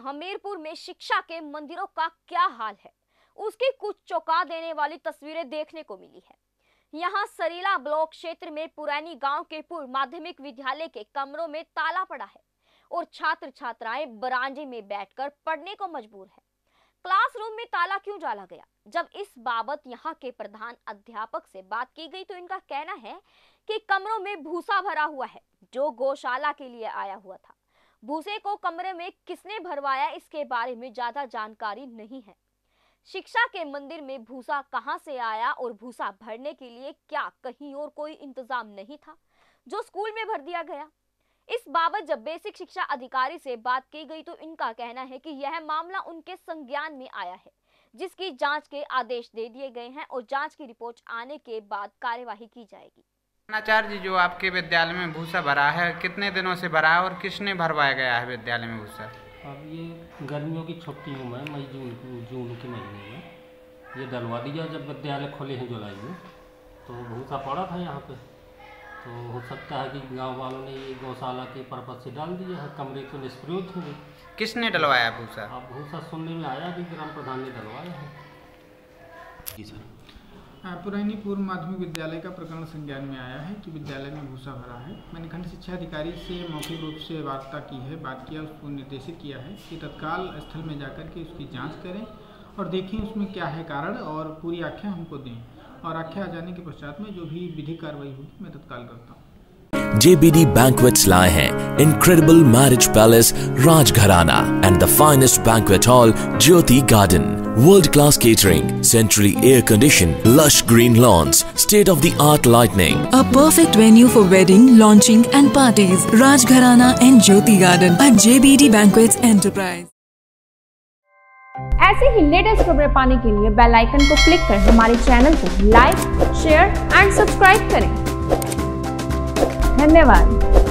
हमीरपुर में शिक्षा के मंदिरों का क्या हाल है, उसकी कुछ चौंका देने वाली तस्वीरें देखने को मिली है। यहाँ सरीला ब्लॉक क्षेत्र में पुरानी गांव के पूर्व माध्यमिक विद्यालय के कमरों में ताला पड़ा है और छात्र छात्राएं बरामदे में बैठकर पढ़ने को मजबूर है। क्लासरूम में ताला क्यों डाला गया? जब इस बाबत यहाँ के प्रधान अध्यापक से बात की गई तो इनका कहना है कि कमरों में भूसा भरा हुआ है जो गौशाला के लिए आया हुआ था। भूसे को कमरे में किसने भरवाया, इसके बारे में ज्यादा जानकारी नहीं है। शिक्षा के मंदिर में भूसा कहां से आया और भूसा भरने के लिए क्या कहीं और कोई इंतजाम नहीं था जो स्कूल में भर दिया गया? इस बाबत जब बेसिक शिक्षा अधिकारी से बात की गई तो इनका कहना है कि यह मामला उनके संज्ञान में आया है, जिसकी जांच के आदेश दे दिए गए हैं और जांच की रिपोर्ट आने के बाद कार्यवाही की जाएगी। आचार्य जी, जो आपके विद्यालय में भूसा भरा है, कितने दिनों से भरा है और किसने भरवाया गया है विद्यालय में भूसा? अब ये गर्मियों की छुट्टियों में मई जून के महीने में ये डलवा दिया जब विद्यालय खुले हैं जुलाई में, तो भूसा पड़ा था यहाँ पे। तो हो सकता है कि गांव वालों ने ये गौशाला के पर्पज से डाल दिया है, कमरे को निष्प्रयोग थे। किसने डलवाया भूसा? अब भूसा सुनने में आया कि ग्राम प्रधान ने डलवाया है। जी सर, पुरानी पूर्व माध्यमिक विद्यालय का प्रकरण संज्ञान में आया है कि विद्यालय में भूसा भरा है। मैंने खंड शिक्षा अधिकारी से मौखिक रूप से वार्ता की है, बात किया, उसको निर्देशित किया है कि तत्काल स्थल में जाकर के उसकी जांच करें और देखें उसमें क्या है कारण और पूरी आख्या हमको दें, और आख्या आ जाने के पश्चात में जो भी विधिक कार्रवाई होगी मैं तत्काल करता हूँ। JBD Banquets लाए हैं Incredible Marriage Palace Rajgharana and the finest banquet hall Jyoti Garden. World-class catering, centrally air-conditioned, lush green lawns, state-of-the-art lighting. A perfect venue for wedding, launching and parties. Rajgharana and Jyoti Garden at JBD Banquets Enterprise. ऐसे ही latest खबरें पाने के लिए bell icon को click कर हमारे channel को like, share and subscribe करें। धन्यवाद।